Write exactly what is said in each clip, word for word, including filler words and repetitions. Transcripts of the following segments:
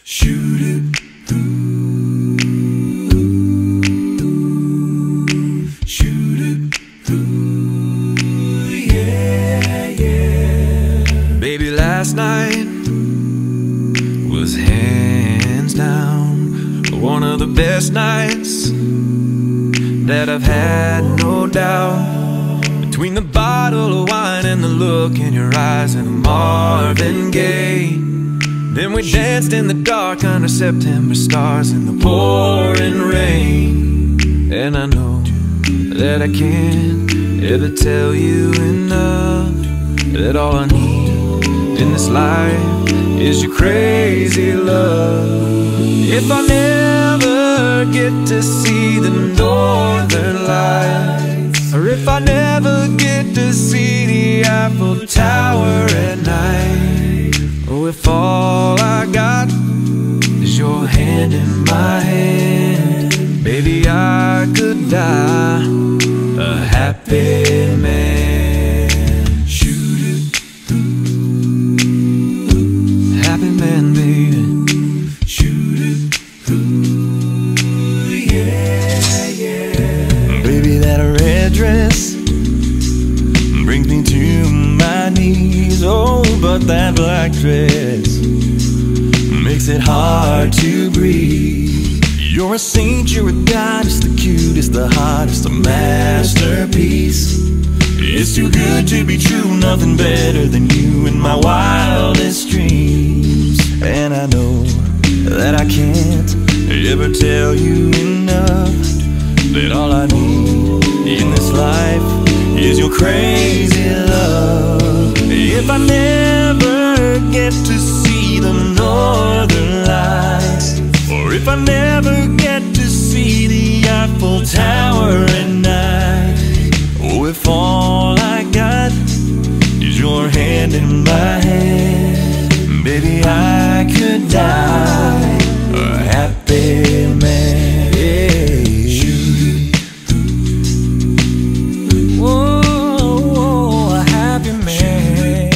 Shoot it through, shoot it through, yeah, yeah. Baby, last night was hands down one of the best nights that I've had, no doubt. Between the bottle of wine and the look in your eyes and the Marvin Gaye, then we danced in the dark under September stars in the pouring rain. And I know that I can't ever tell you enough that all I need in this life is your crazy love. If I never get to see the northern lights, or if I never get to see the Eiffel Tower at night, oh, if all I got is your hand in my hand, baby, I could die a happy man. Shoot it through, happy man, baby. Shoot it through, yeah, yeah. Baby, that red dress brings me to my knees. Oh, but that black dress makes it hard to breathe. You're a saint, you're a goddess, the cutest, the hottest, a masterpiece. It's too good to be true, nothing better than you in my wildest dreams. And I know that I can't ever tell you enough that all I need in this life is your crazy love. If I never get to see the northern lights, or if I never get to see the Eiffel Tower at night, oh, if all I got is your hand in my hand, baby, I could die a happy man. Yeah. Shoot it through, whoa, a happy man.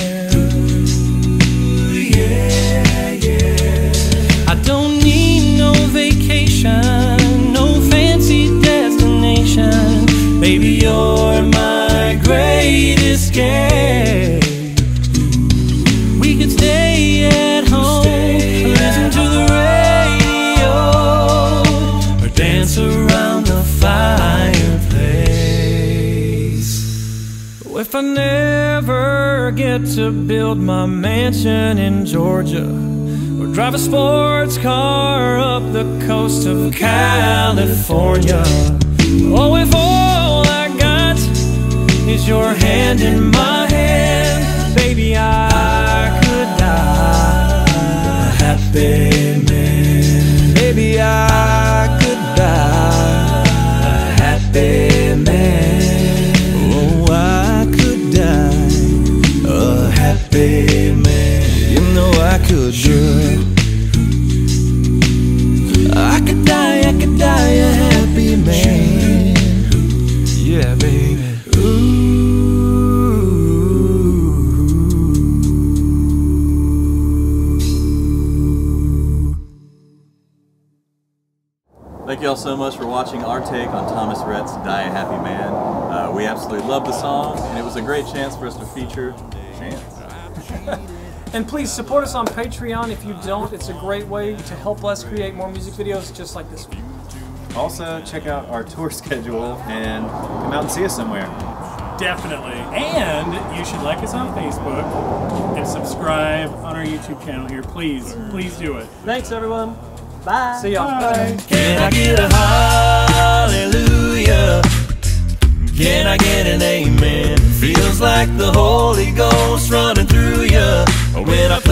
Yeah, yeah. I don't need no vacation, no fancy destination. Baby, you're my great escape. We could stay at home, listen to the radio, or dance around the fireplace. If I never get to build my mansion in Georgia, or drive a sports car up the coast of California, oh, if all I got is your hand in my hand, baby, I could die a happy man. Baby, I could die a happy man. Oh, I could die a happy man. You know I could, girl. I could die, I could die a happy man. Yeah, baby. Ooh. Thank you all so much for watching our take on Thomas Rhett's Die a Happy Man. Uh, we absolutely love the song, and it was a great chance for us to feature Chance. And please support us on Patreon. If you don't, it's a great way to help us create more music videos just like this one. Also, check out our tour schedule and come out and see us somewhere. Definitely. And you should like us on Facebook and subscribe on our YouTube channel here. Please, please do it. Thanks, everyone. Bye. See y'all. Bye. Can I get a hallelujah? Can I get an amen? Feels like the Holy Ghost running through you when I